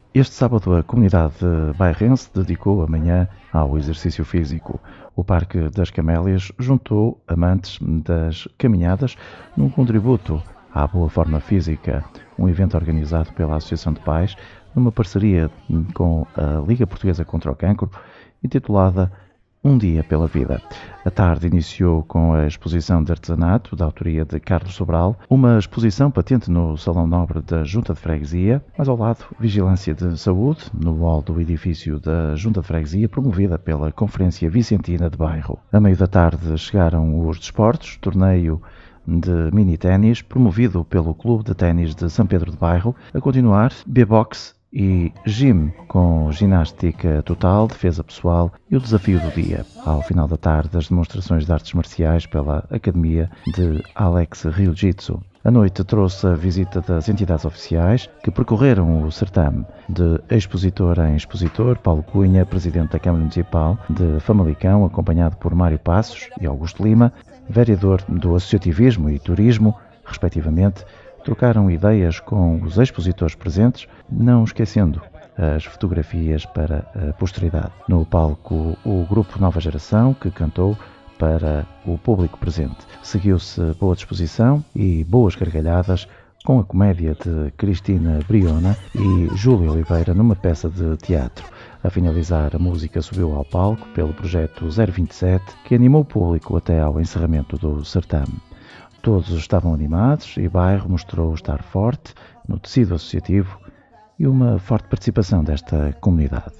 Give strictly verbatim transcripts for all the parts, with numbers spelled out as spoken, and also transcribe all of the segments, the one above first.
Este sábado, a comunidade bairrense dedicou a manhã ao exercício físico. O Parque das Camélias juntou amantes das caminhadas num contributo à boa forma física, um evento organizado pela Associação de Pais, numa parceria com a Liga Portuguesa contra o Cancro, intitulada Um Dia pela Vida. A tarde iniciou com a exposição de artesanato, da autoria de Carlos Sobral, uma exposição patente no Salão Nobre da Junta de Freguesia, mas ao lado, vigilância de saúde, no hall do edifício da Junta de Freguesia, promovida pela Conferência Vicentina de Bairro. A meio da tarde chegaram os desportos, torneio de mini-ténis, promovido pelo Clube de Ténis de São Pedro de Bairro, a continuar, B-Box e gym, com ginástica total, defesa pessoal e o desafio do dia. Ao final da tarde, as demonstrações de artes marciais pela Academia de Alex Ryujitsu. A noite trouxe a visita das entidades oficiais que percorreram o certame. De expositor em expositor, Paulo Cunha, presidente da Câmara Municipal de Famalicão, acompanhado por Mário Passos e Augusto Lima, vereador do Associativismo e Turismo, respectivamente, trocaram ideias com os expositores presentes, não esquecendo as fotografias para a posteridade. No palco, o grupo Nova Geração, que cantou para o público presente. Seguiu-se boa disposição e boas gargalhadas com a comédia de Cristina Briona e Júlio Oliveira numa peça de teatro. A finalizar, a música subiu ao palco pelo projeto zero vinte e sete, que animou o público até ao encerramento do certame. Todos estavam animados e o bairro mostrou estar forte no tecido associativo e uma forte participação desta comunidade.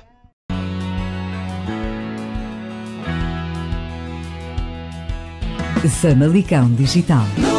Famalicão Digital.